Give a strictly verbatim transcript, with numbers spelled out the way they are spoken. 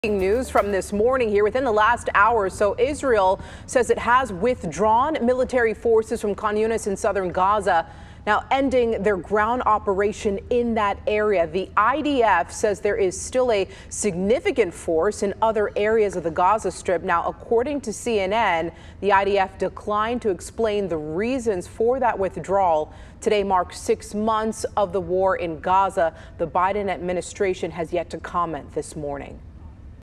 News from this morning here within the last hour. So Israel says it has withdrawn military forces from Khan Yunis in southern Gaza, now ending their ground operation in that area. The I D F says there is still a significant force in other areas of the Gaza Strip. Now, according to C N N, the I D F declined to explain the reasons for that withdrawal. Today marks six months of the war in Gaza. The Biden administration has yet to comment this morning.